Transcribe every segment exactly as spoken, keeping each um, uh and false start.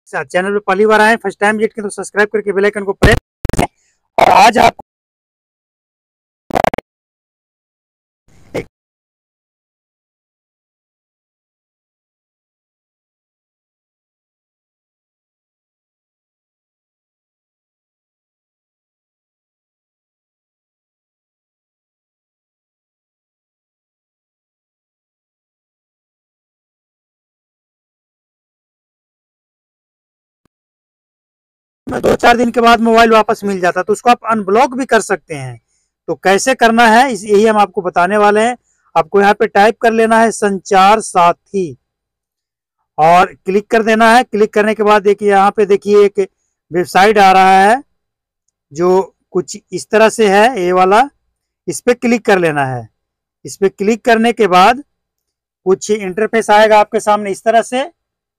Channel पे पहली बार आए, फर्स्ट टाइम विजिट करें तो सब्सक्राइब करके बेल आइकन को प्रेस करें। और आज आपको दो चार दिन के बाद मोबाइल वापस मिल जाता है, तो उसको आप अनब्लॉक भी कर सकते हैं। तो कैसे करना है इस यही हम आपको बताने वाले हैं। आपको यहाँ पे टाइप कर लेना है संचार साथी और क्लिक कर देना है। क्लिक करने के बाद देखिए यहाँ पे देखिए एक वेबसाइट आ रहा है जो कुछ इस तरह से है, ये वाला। इस पे क्लिक कर लेना है। इस पे क्लिक करने के बाद कुछ इंटरफेस आएगा आपके सामने इस तरह से।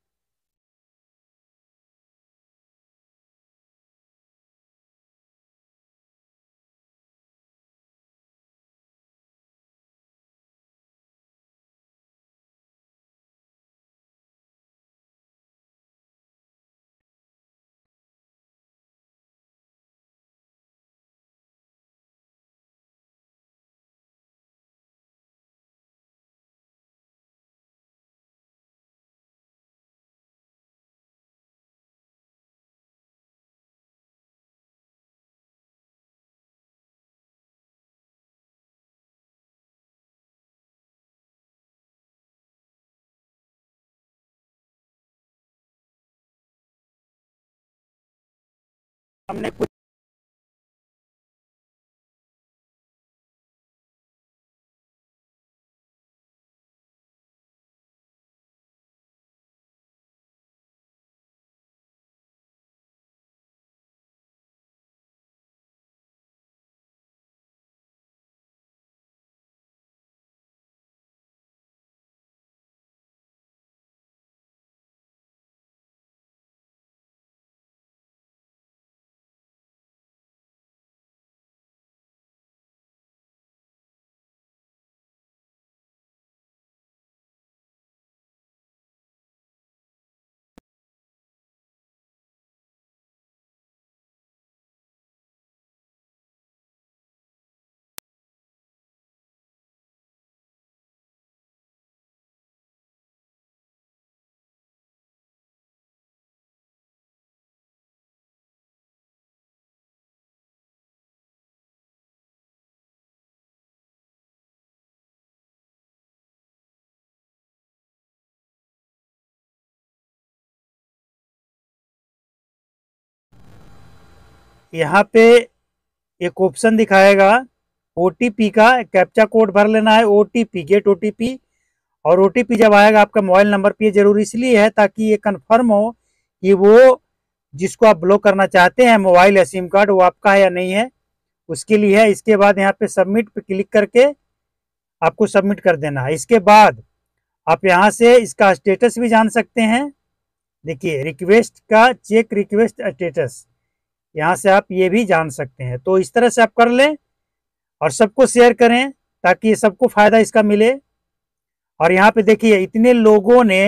हमने कुछ यहाँ पे एक ऑप्शन दिखाएगा ओटीपी का, कैप्चा कोड भर लेना है। OTP, get OTP. और ओटीपी जब आएगा आपका मोबाइल नंबर पे, जरूरी इसलिए है ताकि ये कंफर्म हो कि वो जिसको आप ब्लॉक करना चाहते हैं मोबाइल या सिम कार्ड, वो आपका है या नहीं है, उसके लिए है। इसके बाद यहाँ पे सबमिट पे क्लिक करके आपको सबमिट कर देना है। इसके बाद आप यहाँ से इसका स्टेटस भी जान सकते हैं। देखिए रिक्वेस्ट का चेक रिक्वेस्ट स्टेटस, यहाँ से आप ये भी जान सकते हैं। तो इस तरह से आप कर लें और सबको शेयर करें ताकि सबको फायदा इसका मिले। और यहाँ पे देखिए इतने लोगों ने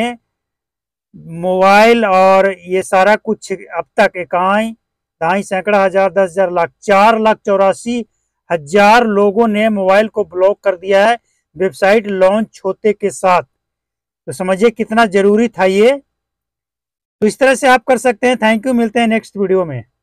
मोबाइल और ये सारा कुछ अब तक इकाई ढाई सैकड़ा हजार दस हजार लाख चार लाख चौरासी हजार लोगों ने मोबाइल को ब्लॉक कर दिया है वेबसाइट लॉन्च होते के साथ। तो समझिए कितना जरूरी था ये। तो इस तरह से आप कर सकते हैं। थैंक यू, मिलते हैं नेक्स्ट वीडियो में।